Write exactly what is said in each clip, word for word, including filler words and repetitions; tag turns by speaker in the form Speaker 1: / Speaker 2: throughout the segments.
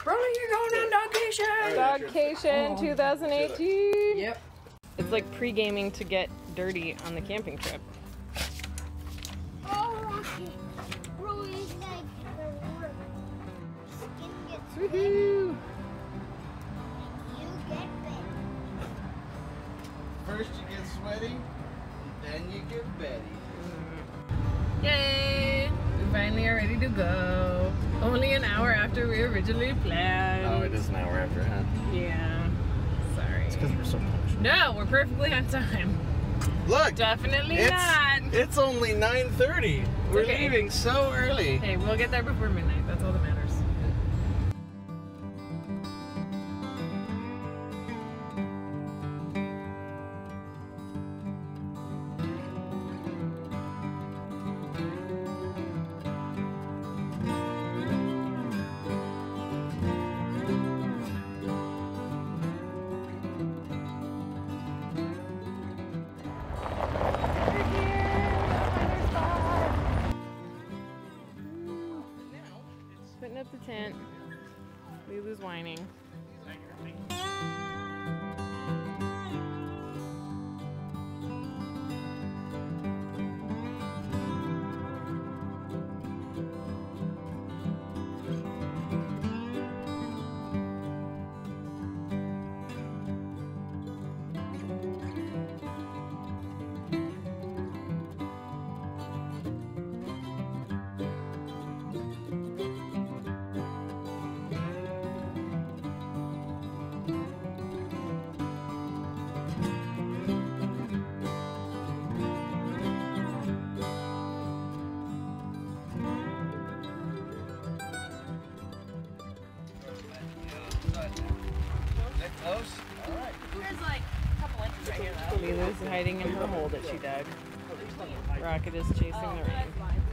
Speaker 1: Broly, you're going on Dogcation!
Speaker 2: Dogcation twenty eighteen!
Speaker 1: Yep.
Speaker 2: It's like pre-gaming to get dirty on the camping trip.
Speaker 3: Oh, okay. Broly's like the work. Skin gets wet.
Speaker 2: Woohoo!
Speaker 3: You get wet.
Speaker 4: First you get sweaty, then you get Betty.
Speaker 2: Yay! We finally are ready to go. Only an hour after we originally planned.
Speaker 4: Oh, it is an hour after, huh?
Speaker 2: Yeah. Sorry.
Speaker 4: It's because we're so punctual.
Speaker 2: No, we're perfectly on time.
Speaker 4: Look!
Speaker 2: Definitely
Speaker 4: it's,
Speaker 2: not.
Speaker 4: It's only nine thirty. We're
Speaker 2: okay.
Speaker 4: leaving so early.
Speaker 2: Hey, we'll get there before midnight. That's all that matters. Putting up the tent. Lulu's whining. Lulu's hiding in her hole that she dug. Rocket is chasing the rain.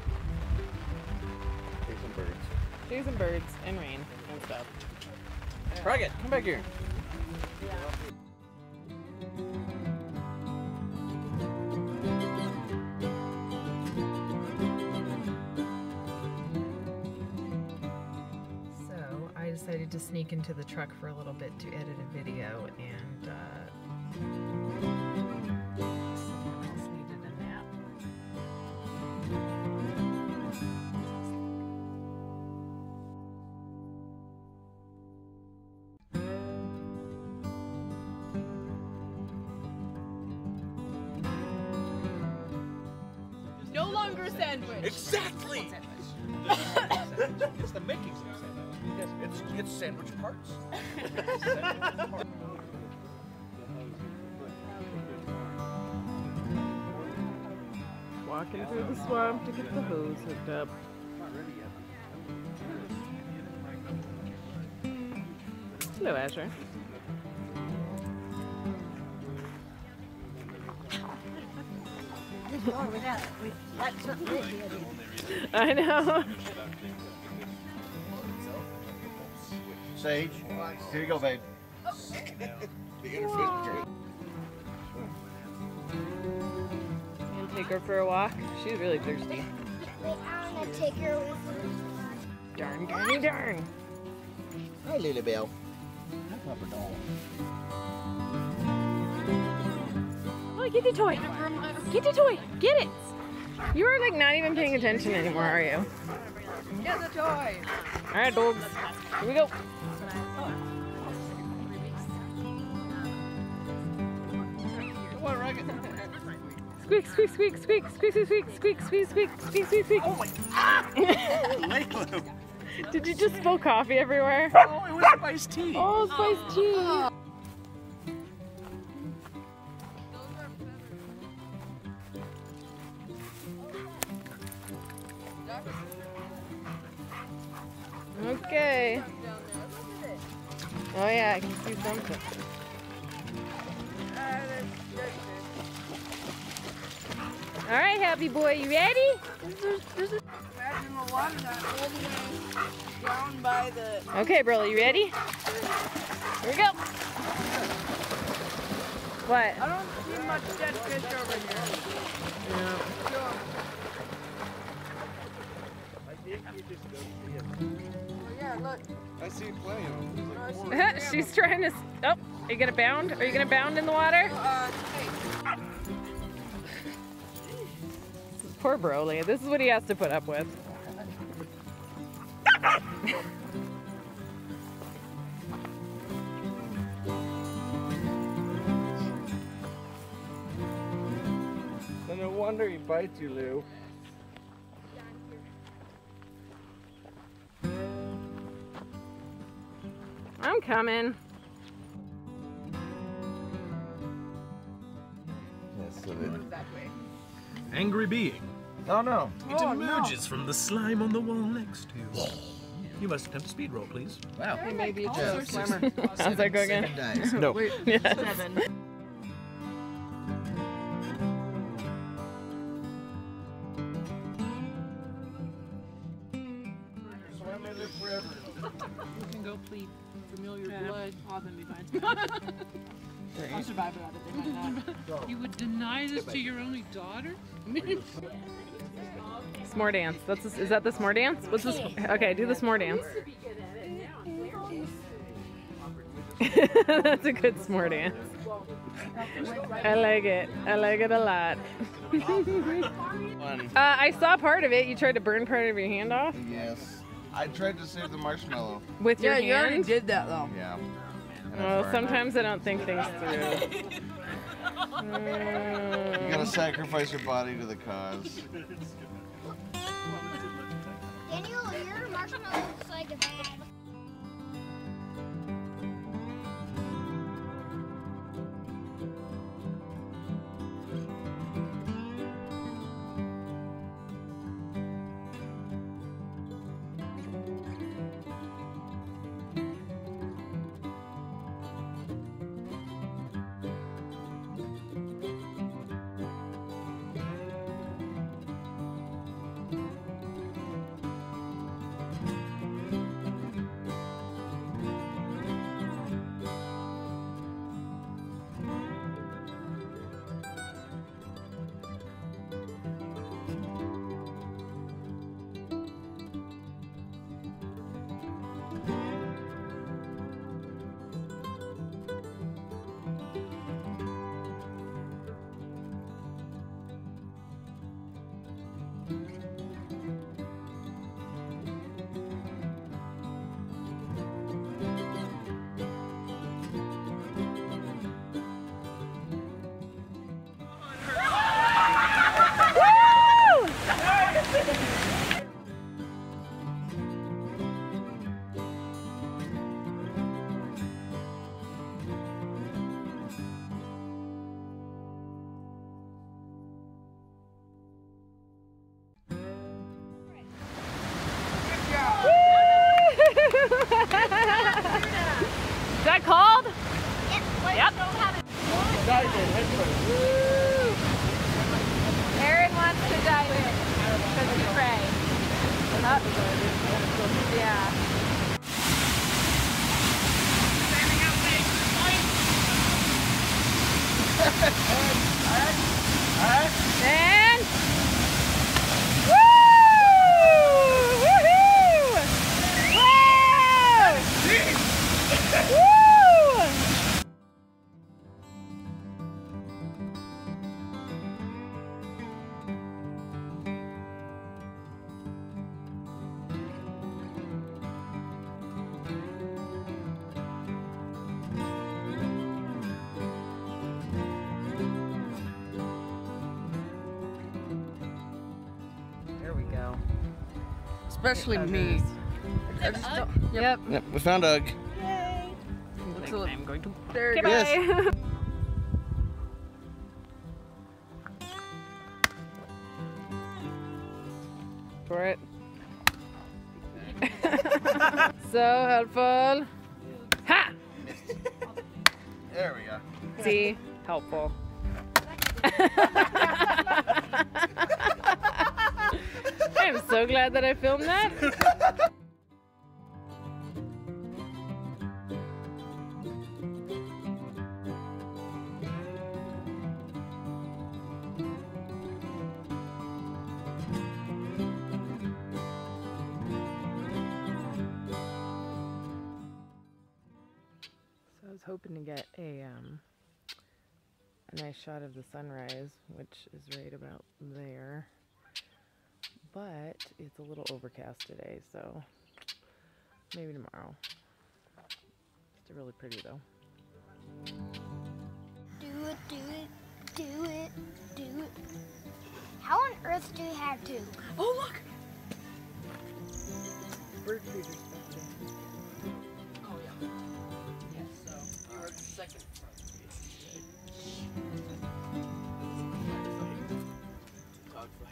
Speaker 4: Chasing birds.
Speaker 2: Chasing birds and rain and stuff.
Speaker 4: Rocket, come back here.
Speaker 2: So I decided to sneak into the truck for a little bit to edit a video, and uh, someone else needed a nap.
Speaker 1: No longer a sandwich.
Speaker 5: Exactly! It's the makings of a sandwich. It's, it's sandwich parts.
Speaker 2: Walking through the swamp to get the hose hooked up. Hello, Asher. I know.
Speaker 4: Sage, here you go, babe.
Speaker 2: And take her for a walk. She's really thirsty.
Speaker 3: Wait, I want to take her with me.
Speaker 2: Darn, darny, darn.
Speaker 4: Hi, Lily Bell. Hi, Papa Doll.
Speaker 2: Oh, get the toy. Get the toy. Get it. You are like not even paying attention anymore, are you?
Speaker 1: Get the toy.
Speaker 2: All right, dogs. Here we go.
Speaker 4: Come on, Rocket.
Speaker 2: Squeak, squeak, squeak, squeak, squeak, squeak, squeak, squeak, squeak, squeak, squeak, squeak, squeak.
Speaker 4: Oh my God! Leg loop.
Speaker 2: Did you just spill coffee everywhere?
Speaker 5: Oh, it was spiced tea.
Speaker 2: Oh, spiced tea. Okay. Oh yeah, I can see something. All right, happy boy, you ready?
Speaker 1: There's, there's a imagine the water that all the way down by the.
Speaker 2: Okay, Broly, you ready? Here we go. What?
Speaker 1: I don't see much dead fish over here.
Speaker 2: No.
Speaker 1: Oh, yeah, Look.
Speaker 5: I see plenty of them.
Speaker 1: No, I see
Speaker 2: Oh,
Speaker 1: three
Speaker 2: she's trying to. s- Oh, are you gonna bound? Are you gonna bound in the water?
Speaker 1: Uh, hey.
Speaker 2: Poor Broly. This is what he has to put up with.
Speaker 5: No wonder he bites you, Lou.
Speaker 2: I'm coming.
Speaker 4: Yes, so that-
Speaker 6: Angry being.
Speaker 5: Oh no.
Speaker 6: It
Speaker 1: Oh, no.
Speaker 6: emerges from the slime on the wall next to you. You must attempt a speed roll, please.
Speaker 4: Wow.
Speaker 1: Hey, maybe it's
Speaker 4: Yeah.
Speaker 1: just a slimmer.
Speaker 2: How's that go again?
Speaker 4: Seven dice.
Speaker 6: No.
Speaker 2: Yes.
Speaker 1: Seven.
Speaker 5: Swim in this river.
Speaker 1: You can go plead familiar blood. I'll then be fine. I'll survive without it. They might not.
Speaker 7: You would deny this to your only daughter?
Speaker 2: S'more dance. That's a, is that the s'more dance? What's this? Okay, do the s'more dance. That's a good s'more dance. I like it. I like it a lot.
Speaker 4: One.
Speaker 2: Uh, I saw part of it. You tried to burn part of your hand off
Speaker 4: Yes. I tried to save the marshmallow.
Speaker 2: with your
Speaker 1: Yeah, you already
Speaker 2: hand.
Speaker 1: did that though.
Speaker 4: Yeah. And I
Speaker 2: Well,
Speaker 4: burned
Speaker 2: sometimes I don't think things through.
Speaker 4: it. You gotta sacrifice your body to the cause.
Speaker 3: Daniel, your marshmallow looks like a bag.
Speaker 2: Is that called? Yep. Aaron wants to dive in because he's afraid. Up. Yeah. And woo! Woohoo! Woo! Woo! There we go.
Speaker 1: Especially me. I just don't.
Speaker 2: Yep.
Speaker 4: Yep, we found Doug.
Speaker 1: What's the-
Speaker 2: I'm going to.
Speaker 1: There
Speaker 2: Okay,
Speaker 1: it is.
Speaker 2: bye. For it. So helpful. Ha!
Speaker 4: There we go.
Speaker 2: See, helpful. I'm so glad that I filmed that. was hoping to get a um, a nice shot of the sunrise, which is right about there. But it's a little overcast today, so maybe tomorrow. It's really pretty though.
Speaker 3: Do it, do it, do it, do it. How on earth do you have to?
Speaker 2: Oh, look! Bird feeders back there.
Speaker 1: Oh, yeah. Yes, so our second dog fight.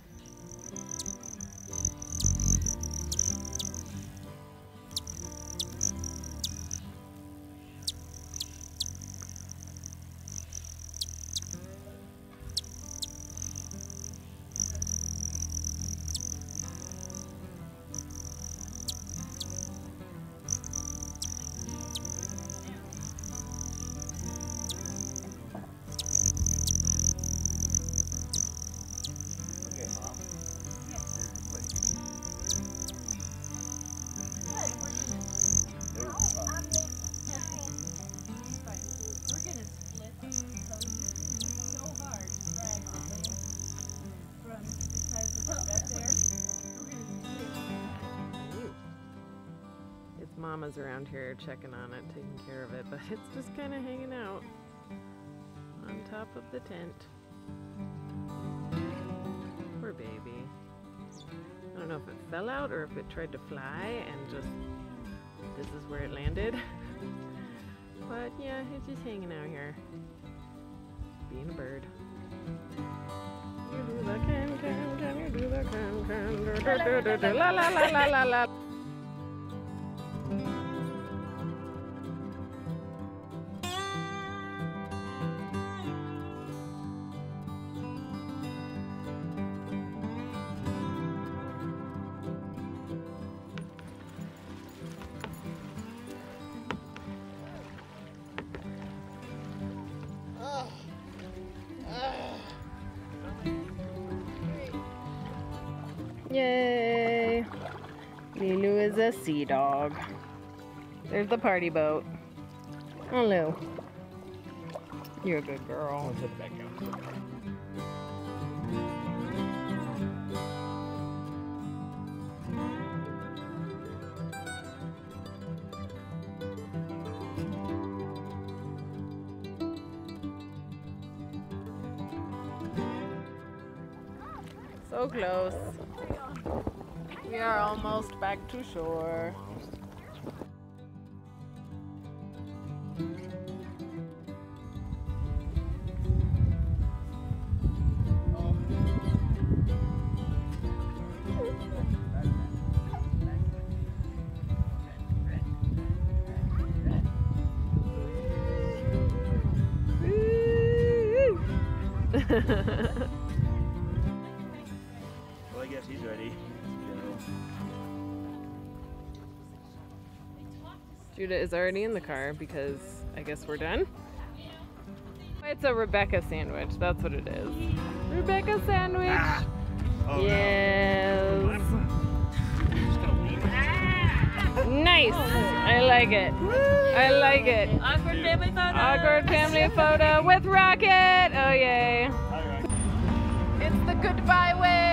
Speaker 2: Its mama's around here checking on it, taking care of it, but it's just kind of hanging out on top of the tent. Poor baby. I don't know if it fell out or if it tried to fly and just this is where it landed. But yeah, it's just hanging out here, being a bird. You do the can can can, you do the can can, do do do do, la la la la la la. Yay! Lulu is a sea dog. There's the party boat. Oh, Lou. You're a good girl.
Speaker 6: Let's head back out.
Speaker 2: So close. We are almost back to shore.
Speaker 6: Well, I guess he's ready.
Speaker 2: Judah is already in the car because I guess we're done. It's a Rebecca sandwich. That's what it is. Rebecca sandwich.
Speaker 6: Ah. Oh,
Speaker 2: yes.
Speaker 6: No. Just gonna leave.
Speaker 2: Nice. I like it. I like it.
Speaker 1: Awkward family photo.
Speaker 2: Awkward family photo with Rocket. Oh yay.
Speaker 6: All right.
Speaker 2: It's the goodbye way.